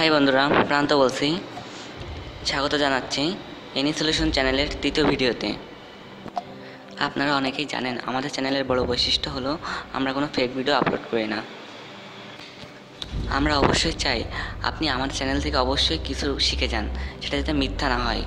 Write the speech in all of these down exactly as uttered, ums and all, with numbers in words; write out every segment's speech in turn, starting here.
High বন্ধুরা, প্রান্ত বলছি। স্বাগত জানাচ্ছি এনি সলিউশন চ্যানেলের তৃতীয় ভিডিওতে। আপনারা অনেকেই জানেন আমাদের চ্যানেলের বড় বৈশিষ্ট্য হলো আমরা কোনো ফেক ভিডিও আপলোড করি না। আমরা অবশ্যই চাই আপনি আমাদের চ্যানেল থেকে অবশ্যই কিছু শিখে যান, সেটা যাতে মিথ্যা না হয়।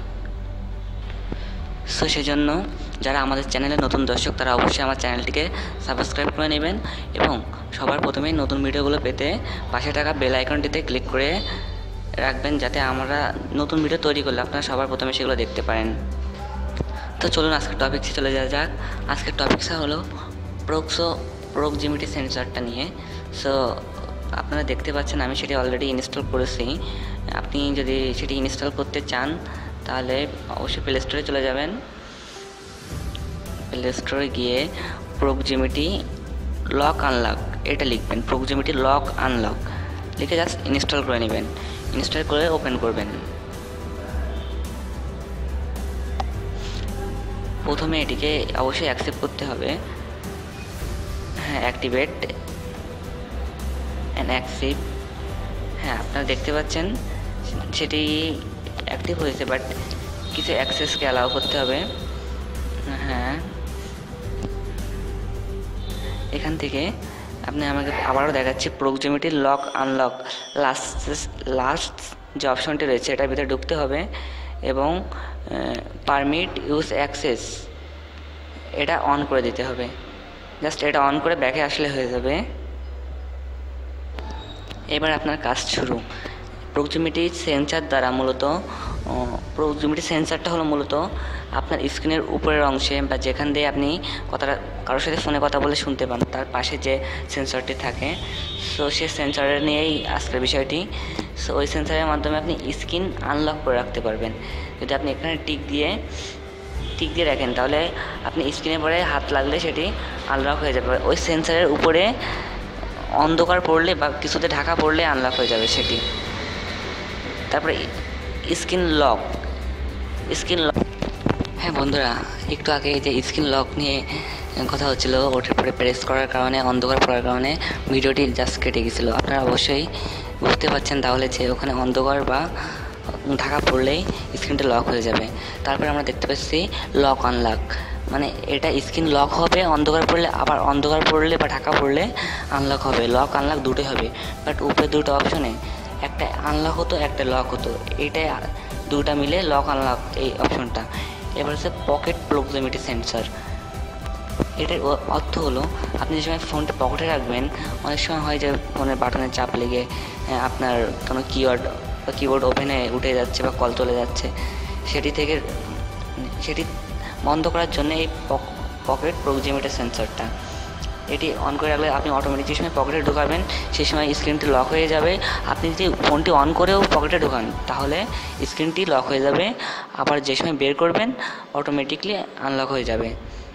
সো সেজন্য যারা আমাদের চ্যানেলে নতুন দর্শক তারা অবশ্যই আমার চ্যানেলটিকে সাবস্ক্রাইব করে নেবেন এবং সবার প্রথমেই নতুন ভিডিওগুলো পেতে পাশে থাকা বেল আইকনটিতে ক্লিক করে রাখবেন, যাতে আমরা নতুন ভিডিও তৈরি করলে আপনারা সবার প্রথমে সেগুলো দেখতে পারেন। তো চলুন আজকের টপিক্সে চলে যাওয়া যাক। আজকের টপিক্সটা হলো প্রক্সো প্রক্সিমিটি সেন্সরটা নিয়ে। সো আপনারা দেখতে পাচ্ছেন আমি সেটি অলরেডি ইনস্টল করেছি। আপনি যদি সেটি ইনস্টল করতে চান তাহলে অবশ্যই প্লে স্টোরে চলে যাবেন। প্লে স্টোরে গিয়ে প্রক্সিমিটি লক আনলক এটা লিখবেন, প্রক্সিমিটি লক আনলক লিখে জাস্ট ইনস্টল করে নেবেন। ইনস্টল করে ওপেন করবেন। প্রথমে এটিকে অবশ্যই অ্যাকসেপ্ট করতে হবে। হ্যাঁ, অ্যাক্টিভেট অ্যান্ড অ্যাকসেপ্ট। হ্যাঁ, আপনারা দেখতে পাচ্ছেন সেটি অ্যাক্টিভ হয়েছে, বাট কিছু অ্যাক্সেসকে অ্যালাউ করতে হবে। হ্যাঁ, এখান থেকে আপনি আমাকে আবারও দেখাচ্ছি proximity lock unlock last last যে অপশনটি রয়েছে এটার ভিতরে ঢুকতে হবে এবং পারমিট ইউজ অ্যাক্সেস এটা অন করে দিতে হবে। জাস্ট এটা অন করে ব্যাকে আসলে হয়ে যাবে। এবার আপনার কাজ শুরু। প্রক্সিমিটি সেন্সার দ্বারা মূলত প্রক্সিমিটি সেন্সারটা হলো মূলত আপনার স্ক্রিনের উপরের অংশে বা যেখান দিয়ে আপনি কথাটা কারোর সাথে ফোনে কথা বলে শুনতে পান তার পাশে যে সেন্সরটি থাকে, সো সেই সেন্সরের নিয়েই আজকের বিষয়টি। সো ওই সেন্সরের মাধ্যমে আপনি স্ক্রিন আনলক করে রাখতে পারবেন। যদি আপনি এখানে টিক দিয়ে টিক দিয়ে রাখেন তাহলে আপনি স্ক্রিনে পরে হাত লাগলে সেটি আনলক হয়ে যাবে। ওই সেন্সরের উপরে অন্ধকার পড়লে বা কিছুতে ঢাকা পড়লে আনলক হয়ে যাবে সেটি। তারপরে স্ক্রিন লক স্ক্রিন লক হ্যাঁ বন্ধুরা, একটু আগে যে স্ক্রিন লক নিয়ে কথা হচ্ছিলো, ওটার পরে প্রেস করার কারণে অন্ধকার পড়ার কারণে ভিডিওটি জাস্ট কেটে গেছিলো। আপনারা অবশ্যই বুঝতে পারছেন তাহলে যে ওখানে অন্ধকার বা ঢাকা পড়লেই স্ক্রিনটা লক হয়ে যাবে। তারপরে আমরা দেখতে পাচ্ছি লক আনলক, মানে এটা স্ক্রিন লক হবে অন্ধকার পড়লে, আবার অন্ধকার পড়লে বা ঢাকা পড়লে আনলক হবে। লক আনলক দুটোই হবে, বাট উপরে দুটো অপশনে একটা আনলক হতো একটা লক হতো, এইটাই দুটা মিলে লক আনলক এই অপশনটা। এবার হচ্ছে পকেট প্রক্সিমিটি সেন্সর। এটার অর্থ হলো আপনি যে সময় ফোনটা পকেটে রাখবেন, অনেক সময় হয় যে ফোনের বাটনের চাপ লেগে আপনার কোনো কিওয়ার্ড বা কিবোর্ড ওপেনে উঠে যাচ্ছে বা কল চলে যাচ্ছে, সেটি থেকে সেটি বন্ধ করার জন্য এই পকেট প্রক্সিমিটি সেন্সরটা এটি অন করে রাখলে আপনি অটোমেটিক যে সময় পকেটে ঢোকাবেন সেই সময় স্ক্রিনটি লক হয়ে যাবে। আপনি যদি ফোনটি অন করেও পকেটে ঢোকান তাহলে স্ক্রিনটি লক হয়ে যাবে, আবার যে সময় বের করবেন অটোমেটিকলি আনলক হয়ে যাবে।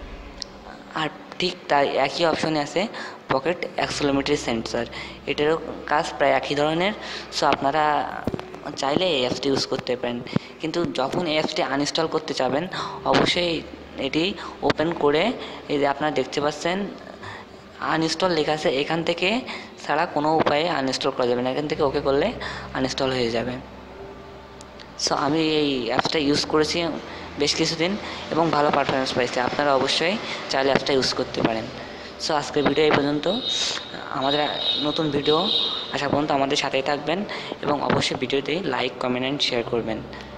আর ঠিক তাই একই অপশনে আছে পকেট অ্যাক্সেলোমিটার সেন্সর, এটারও কাজ প্রায় একই ধরনের। সো আপনারা চাইলে এই অ্যাপসটি ইউজ করতে পারেন, কিন্তু যখন এই অ্যাপসটি আনইনস্টল করতে চাবেন অবশ্যই এটি ওপেন করে এই যে আপনারা দেখতে পাচ্ছেন আনইনস্টল লেখা আছে, এখান থেকে ছাড়া কোনো উপায়ে আনইনস্টল করা যাবে না। এখান থেকে ওকে করলে আনইনস্টল হয়ে যাবে। সো আমি এই অ্যাপসটা ইউজ করেছি বেশ কিছুদিন এবং ভালো পারফরমেন্স পাইছি। আপনারা অবশ্যই চাইলে অ্যাপসটা ইউজ করতে পারেন। সো আজকের ভিডিও এই পর্যন্ত। আমাদের নতুন ভিডিও আসা পর্যন্ত আমাদের সাথেই থাকবেন এবং অবশ্যই ভিডিওতে লাইক, কমেন্ট অ্যান্ড শেয়ার করবেন।